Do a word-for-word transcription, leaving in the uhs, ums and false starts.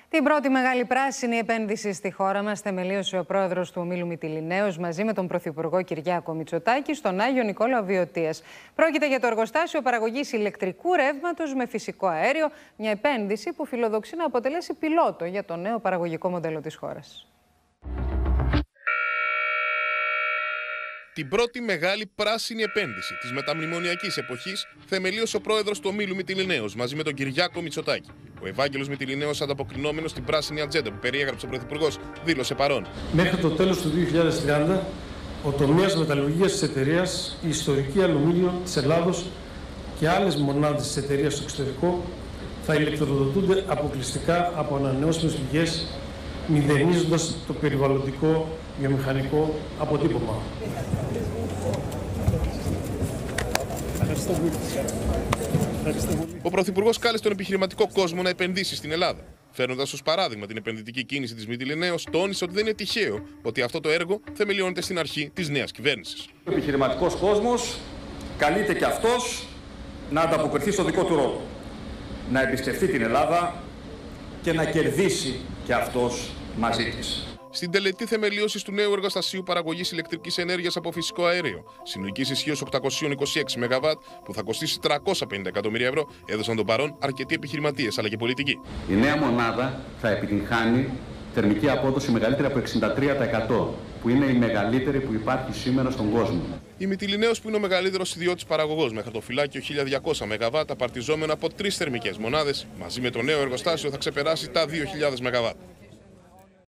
Την πρώτη μεγάλη πράσινη επένδυση στη χώρα μας θεμελίωσε ο πρόεδρος του ομίλου Μυτιληναίος μαζί με τον πρωθυπουργό Κυριάκο Μητσοτάκη στον Άγιο Νικόλαο Βιωτίας. Πρόκειται για το εργοστάσιο παραγωγής ηλεκτρικού ρεύματος με φυσικό αέριο, μια επένδυση που φιλοδοξεί να αποτελέσει πιλότο για το νέο παραγωγικό μοντέλο της χώρας. Την πρώτη μεγάλη πράσινη επένδυση της μεταμνημονιακής εποχής θεμελίωσε ο πρόεδρος του ομίλου Μυτιληναίος μαζί με τον Κυριάκο Μητσοτάκη. Ο Ευάγγελος Μυτιληναίος, ανταποκρινόμενος στην πράσινη ατζέντα που περιέγραψε ο πρωθυπουργός, δήλωσε παρόν. Μέχρι το τέλος του δύο χιλιάδες τριάντα, ο τομέας μεταλλουργίας της εταιρείας, η ιστορική αλουμίνιο της Ελλάδος και άλλες μονάδες της εταιρείας στο εξωτερικό θα ηλεκτροδοτούνται αποκλειστικά από ανανεώσιμες πηγές, μηδενίζοντας το περιβαλλοντικό βιομηχανικό αποτύπωμα. Ο πρωθυπουργός κάλεσε τον επιχειρηματικό κόσμο να επενδύσει στην Ελλάδα. Φέρνοντας ως παράδειγμα την επενδυτική κίνηση της Μυτιληναίος, τόνισε ότι δεν είναι τυχαίο ότι αυτό το έργο θεμελιώνεται στην αρχή της νέας κυβέρνησης. Ο επιχειρηματικός κόσμος καλείται και αυτός να ανταποκριθεί στο δικό του ρόλο. Να εμπιστευτεί την Ελλάδα και να κερδίσει και αυτός μαζί της. Στην τελετή θεμελίωσης του νέου εργοστασίου παραγωγής ηλεκτρικής ενέργειας από φυσικό αέριο, συνολικής ισχύως οκτακόσια είκοσι έξι μεγαβάτ, που θα κοστίσει τριακόσια πενήντα εκατομμύρια ευρώ, έδωσαν τον παρόν αρκετοί επιχειρηματίες αλλά και πολιτικοί. Η νέα μονάδα θα επιτυγχάνει θερμική απόδοση μεγαλύτερη από εξήντα τρία τοις εκατό, που είναι η μεγαλύτερη που υπάρχει σήμερα στον κόσμο. Η Μυτιληναίος, που είναι ο μεγαλύτερος ιδιώτης παραγωγός με χαρτοφυλάκιο χίλια διακόσια μεγαβάτ, απαρτιζόμενο από τρεις θερμικές μονάδες, μαζί με το νέο εργοστάσιο θα ξεπεράσει τα δύο χιλιάδες μεγαβάτ.